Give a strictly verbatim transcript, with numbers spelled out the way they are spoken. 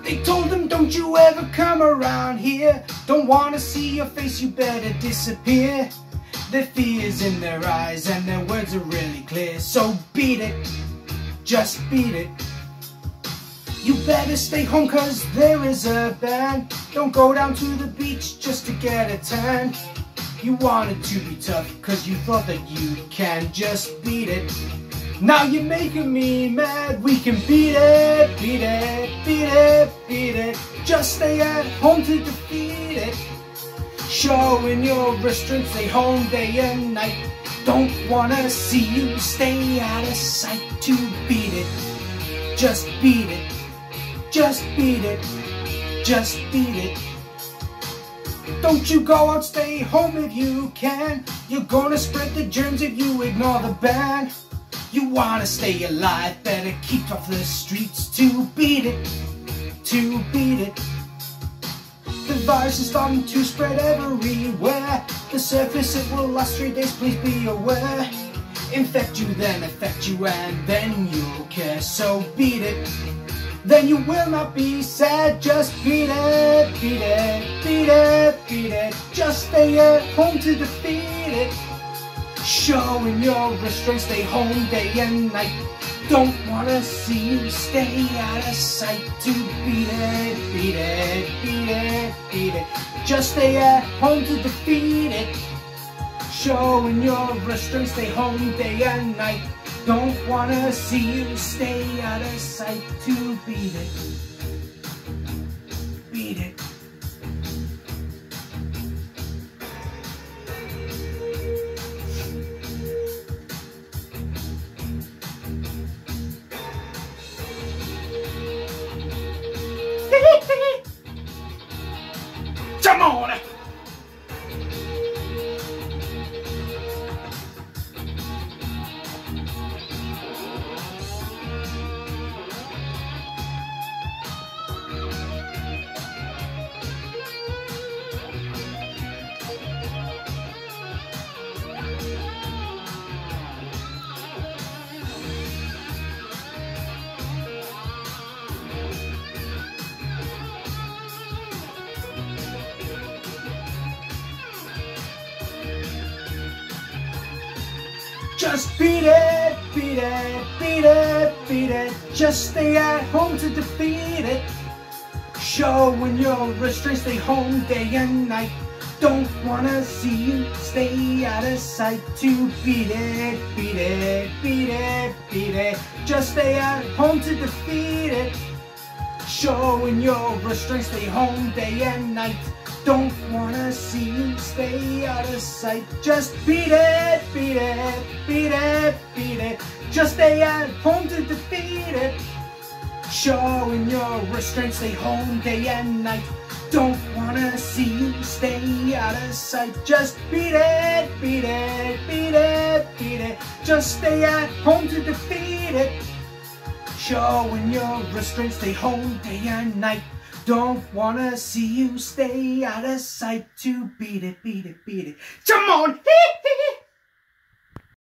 They told him, don't you ever come around here. Don't wanna see your face, you better disappear. Their fear's in their eyes and their words are really clear. So beat it, just beat it. You better stay home cause there is a ban. Don't go down to the beach just to get a tan. You wanted to be tough cause you thought that you can. Just beat it. Now you're making me mad. We can beat it, beat it, beat it, beat it. Just stay at home to defeat it. Showing your restraint, stay home day and night. Don't wanna see you stay out of sight. To beat it, just beat it, just beat it, just beat it. Don't you go out, stay home if you can. You're gonna spread the germs if you ignore the ban. You wanna stay alive, better keep off the streets. To beat it, to beat it. The virus is starting to spread everywhere. The surface, it will last three days, please be aware. Infect you, then affect you, and then you'll care. So beat it, then you will not be sad. Just beat it, beat it, beat it, beat it. Just stay at home to defeat it. Showing your restraint, stay home day and night. Don't wanna see you stay out of sight. To beat it, beat it, beat it, beat it. Just stay at home to defeat it. Showing your restraint, stay home day and night. Don't wanna see you stay out of sight. To beat it, beat it. Come on! Just beat it, beat it, beat it, beat it. Just stay at home to defeat it. Showing your restraint, stay home day and night. Don't wanna see you stay out of sight. To beat it, beat it, beat it, beat it. Just stay at home to defeat it. Showing your restraint, stay home day and night. Don't wanna see you stay out of sight. Just beat it, beat it, beat it, beat it. Just stay at home to defeat it. Showing your restraint, stay home day and night. Don't wanna see you stay out of sight. Just beat it, beat it, beat it, beat it. Just stay at home to defeat it. Showing your restraint, stay home day and night. Don't wanna see you stay out of sight. To beat it, beat it, beat it. Come on!